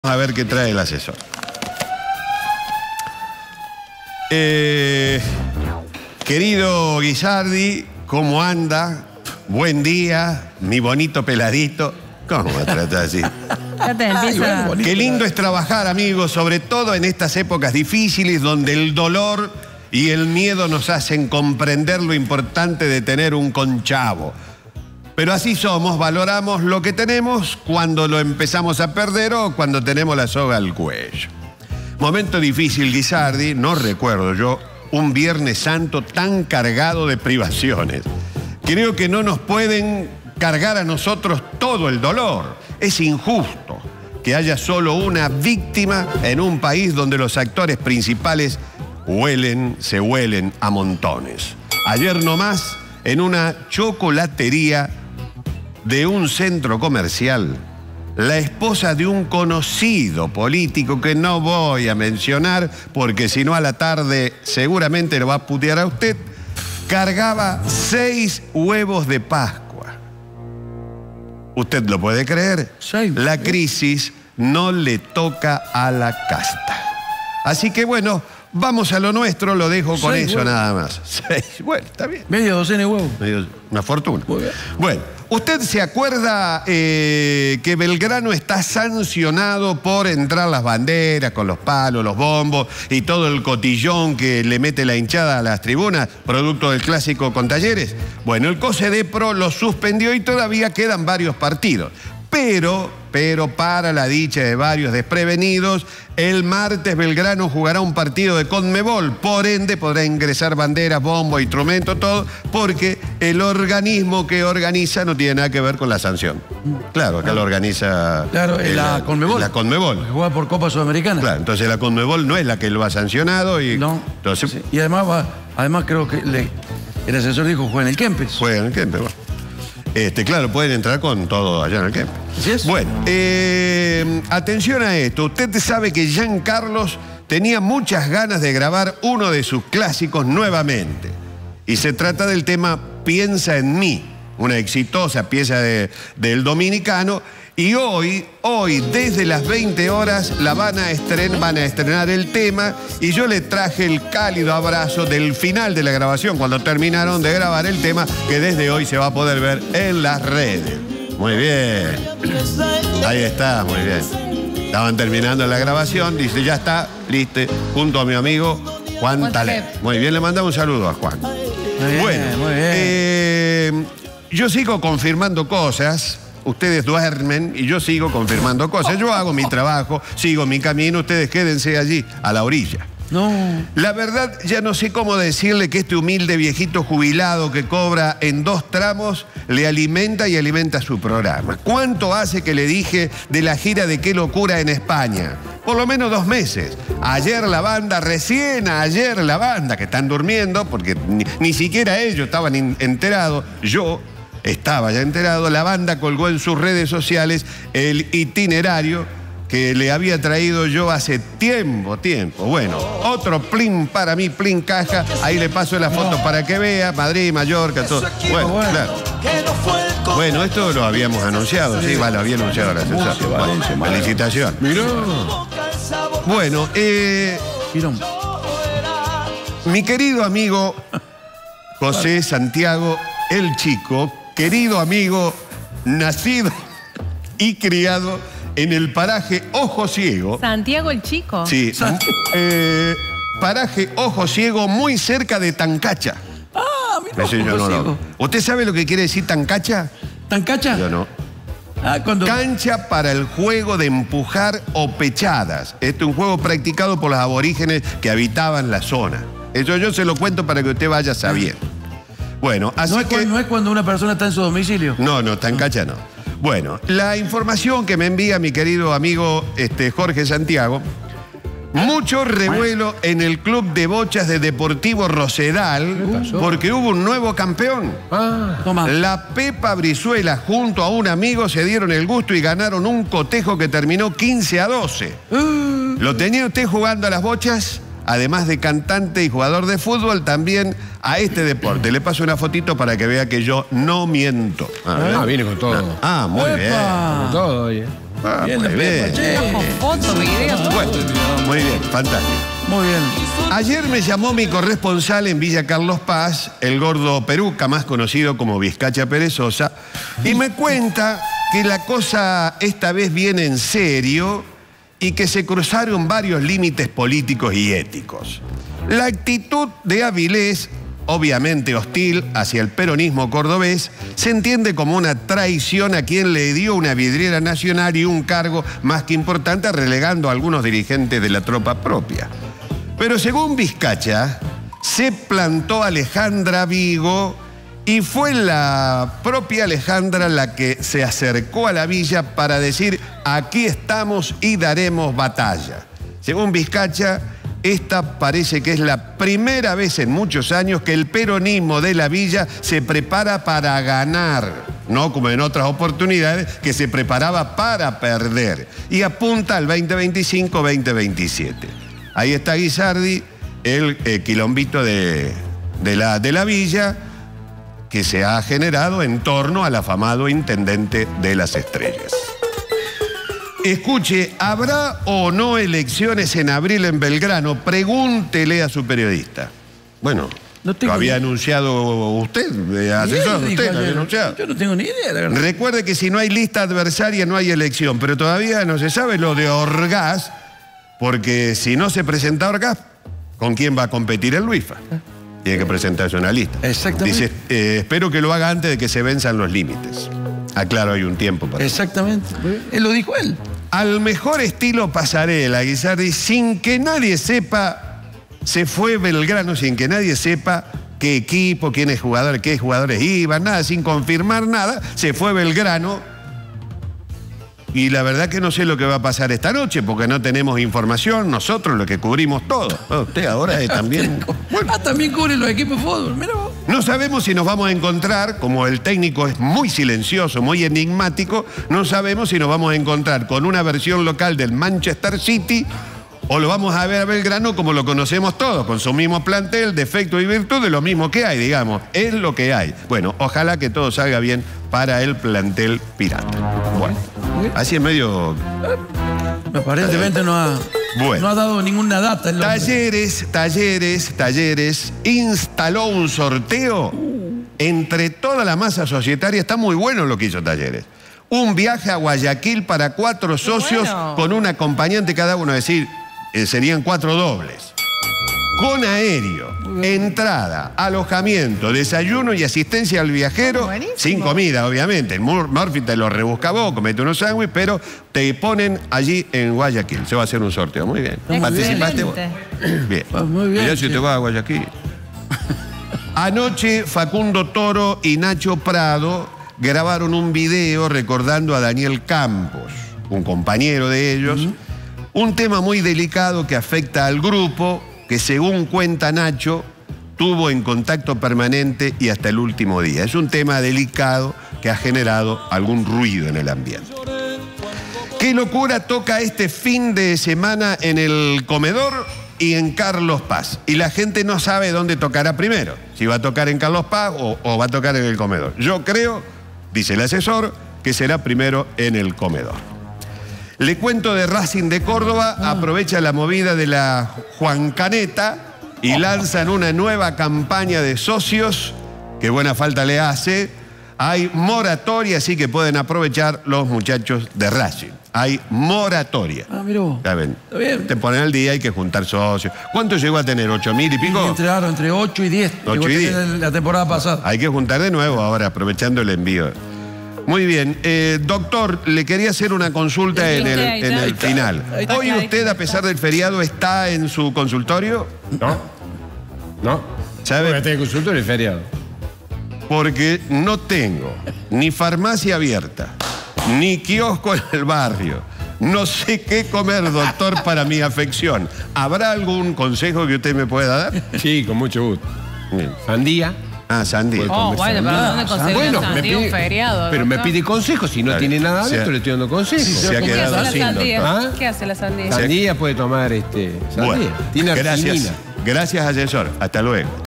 A ver qué trae el asesor. Querido Guisardi, ¿cómo anda? Buen día, mi bonito peladito. ¿Cómo me trata así? Ya te empieza. Qué lindo es trabajar, amigos, sobre todo en estas épocas difíciles donde el dolor y el miedo nos hacen comprender lo importante de tener un conchavo. Pero así somos, valoramos lo que tenemos cuando lo empezamos a perder o cuando tenemos la soga al cuello. Momento difícil, Guisardi, no recuerdo yo un Viernes Santo tan cargado de privaciones. Creo que no nos pueden cargar a nosotros todo el dolor. Es injusto que haya solo una víctima en un país donde los actores principales se huelen a montones. Ayer nomás, en una chocolatería de un centro comercial, la esposa de un conocido político que no voy a mencionar porque si no a la tarde seguramente lo va a putear a usted, cargaba 6 huevos de Pascua. ¿Usted lo puede creer? La crisis no le toca a la casta. Así que bueno, vamos a lo nuestro, lo dejo con eso huevos. Nada más. 6, bueno, está bien. Media docena de huevos. Una fortuna. Bueno, ¿usted se acuerda que Belgrano está sancionado por entrar las banderas con los palos, los bombos y todo el cotillón que le mete la hinchada a las tribunas, producto del clásico con Talleres? Bueno, el COSEDEPRO lo suspendió y todavía quedan varios partidos. Pero para la dicha de varios desprevenidos, el martes Belgrano jugará un partido de Conmebol. Por ende, podrá ingresar banderas, bombos, instrumentos, todo, porque el organismo que organiza no tiene nada que ver con la sanción. Claro, acá lo organiza... Claro, la Conmebol. La Conmebol. Que juega por Copa Sudamericana. Claro, entonces la Conmebol no es la que lo ha sancionado y... No. Entonces, sí. Y además creo que el asesor dijo juega en el Kempes. Juega en el Kempes, bueno. Claro, pueden entrar con todo allá en el Kempes. ¿Sí es? Bueno, atención a esto. Usted sabe que Jean Carlos tenía muchas ganas de grabar uno de sus clásicos nuevamente. Y se trata del tema Piensa en mí, una exitosa pieza del dominicano. Y hoy, desde las 20 horas, van a estrenar el tema y yo le traje el cálido abrazo del final de la grabación, cuando terminaron de grabar el tema, que desde hoy se va a poder ver en las redes. Muy bien. Ahí está, muy bien. Estaban terminando la grabación, dice, ya está, listo, junto a mi amigo Juan Talep. Muy bien, le mandamos un saludo a Juan. Muy bien. Yo sigo confirmando cosas. Ustedes duermen y yo sigo confirmando cosas. Yo hago mi trabajo, sigo mi camino, ustedes quédense allí, a la orilla. No. La verdad, ya no sé cómo decirle que este humilde viejito jubilado que cobra en 2 tramos le alimenta y alimenta su programa. ¿Cuánto hace que le dije de la gira de Qué Locura en España? Por lo menos 2 meses. Recién ayer la banda, que están durmiendo, porque ni siquiera ellos estaban enterados, yo estaba ya enterado, la banda colgó en sus redes sociales el itinerario que le había traído yo hace tiempo. Bueno, otro plin para mí, plin caja, ahí le paso la foto para que vea, Madrid, Mallorca, todo. Bueno, claro. Bueno, esto lo habíamos anunciado, sí, lo había anunciado la asesor. Felicitación. Mirá. Bueno, mi querido amigo José Santiago, el Chico, querido amigo, nacido y criado en el paraje Ojo Ciego. Santiago el Chico. Sí. Paraje Ojo Ciego, muy cerca de Tancacha. Ah, mira, no. ¿Usted sabe lo que quiere decir Tancacha? ¿Tancacha? Yo no. Cancha para el juego de empujar o pechadas. Este es un juego practicado por los aborígenes que habitaban la zona. Eso yo se lo cuento para que usted vaya sabiendo. Bueno, así ¿No es cuando una persona está en su domicilio? No, Tancacha no. Bueno, la información que me envía mi querido amigo Jorge Santiago, mucho revuelo en el club de bochas de Deportivo Rosedal porque hubo un nuevo campeón. La Pepa Brizuela junto a un amigo se dieron el gusto y ganaron un cotejo que terminó 15-12. ¿Lo tenía usted jugando a las bochas? Además de cantante y jugador de fútbol, también a este deporte. Le paso una fotito para que vea que yo no miento. Viene con todo. Muy bien. Con todo, oye. Ah, Bien, muy bien. che. Con fotos, videos, todo. Bueno, muy bien, fantástico. Muy bien. Ayer me llamó mi corresponsal en Villa Carlos Paz, el gordo Peruca, más conocido como Vizcacha Perezosa, y me cuenta que la cosa esta vez viene en serio y que se cruzaron varios límites políticos y éticos. La actitud de Avilés, obviamente hostil hacia el peronismo cordobés, se entiende como una traición a quien le dio una vidriera nacional y un cargo más que importante, relegando a algunos dirigentes de la tropa propia. Pero según Vizcacha, se plantó Alejandra Vigo y fue la propia Alejandra la que se acercó a la villa para decir: aquí estamos y daremos batalla. Según Vizcacha, esta parece que es la primera vez en muchos años que el peronismo de la villa se prepara para ganar, no como en otras oportunidades que se preparaba para perder, y apunta al 2025-2027. Ahí está Guisardi, el quilombito de la villa que se ha generado en torno al afamado intendente de las Estrellas. Escuche, ¿habrá o no elecciones en abril en Belgrano? Pregúntele a su periodista. Bueno, No tengo lo había ni- anunciado usted, asesor, Bien, usted dijo lo había ayer. anunciado. Yo no tengo ni idea, la verdad. Recuerde que si no hay lista adversaria no hay elección, pero todavía no se sabe lo de Orgaz, porque si no se presenta Orgaz, ¿con quién va a competir el Luifa? Tiene que presentarse una lista. Exactamente. Dice, espero que lo haga antes de que se venzan los límites. Aclaro, hay un tiempo para eso. Exactamente. Él lo dijo él. Al mejor estilo pasarela, Guisardi, sin que nadie sepa, se fue Belgrano, sin que nadie sepa qué equipo, quiénes jugadores, qué jugadores iban, nada, sin confirmar nada, se fue Belgrano. Y la verdad que no sé lo que va a pasar esta noche, porque no tenemos información, nosotros lo que cubrimos todo. Usted ahora también... Bueno, También cubren los equipos de fútbol. Mira vos. no sabemos si nos vamos a encontrar, como el técnico es muy silencioso, muy enigmático, no sabemos si nos vamos a encontrar con una versión local del Manchester City o lo vamos a ver a Belgrano como lo conocemos todos, con su mismo plantel, defecto y virtud, de lo mismo que hay, digamos. Es lo que hay. Bueno, ojalá que todo salga bien para el plantel pirata. Bueno, así en medio... Aparentemente no ha dado ninguna data. El hombre. Talleres instaló un sorteo entre toda la masa societaria. Está muy bueno lo que hizo Talleres. Un viaje a Guayaquil para 4 socios bueno. con un acompañante cada uno, es decir, serían 4 dobles. Con aéreo, entrada, alojamiento, desayuno y asistencia al viajero, Buenísimo. sin comida, obviamente. El Murphy te lo rebusca vos, comete unos sándwiches, pero te ponen allí en Guayaquil. Se va a hacer un sorteo. Muy bien. ¿Participaste vos? Bien. Pues muy bien, Mirá si che. te vas a Guayaquil. Anoche, Facundo Toro y Nacho Prado grabaron un video recordando a Daniel Campos, un compañero de ellos. Un tema muy delicado que afecta al grupo, que según cuenta Nacho, tuvo en contacto permanente y hasta el último día. Es un tema delicado que ha generado algún ruido en el ambiente. ¿Qué locura toca este fin de semana en el Comedor y en Carlos Paz? Y la gente no sabe dónde tocará primero, si va a tocar en Carlos Paz o va a tocar en el Comedor. Yo creo, dice el asesor, que será primero en el Comedor. Le cuento de Racing de Córdoba, aprovecha la movida de la Juan Caneta y lanzan una nueva campaña de socios, que buena falta le hace. Hay moratoria, así que pueden aprovechar los muchachos de Racing. Hay moratoria. Ah, mira vos. Ya ven, Está bien. te ponen al día, hay que juntar socios. ¿Cuánto llegó a tener? ¿8.000 y pico? Entre 8 y 10. 8 y 10. La temporada pasada. Hay que juntar de nuevo ahora, aprovechando el envío. Muy bien. Doctor, le quería hacer una consulta Sí, en ahí está. el final. Ahí está. ¿Hoy usted, a pesar del feriado, está en su consultorio? No. ¿Sabe? Porque este consultorio es feriado. Porque no tengo ni farmacia abierta, ni kiosco en el barrio. No sé qué comer, doctor, para mi afección. ¿Habrá algún consejo que usted me pueda dar? Sí, con mucho gusto. Bien. Sandía. Ah, sandía. Oh, bueno, pero ¿dónde conseguir Bueno, una me sandía un pide- feriado? pero me doctor? pide consejos. Si no Claro. tiene nada Se ha- adentro, le estoy dando consejos. se ha ¿Qué quedado hace la sin, sandía? doctor. ¿Ah? ¿Qué hace la sandía? Sandía puede tomar sandía. Bueno, Tiene gracias. arginina. Gracias, asesor. Hasta luego.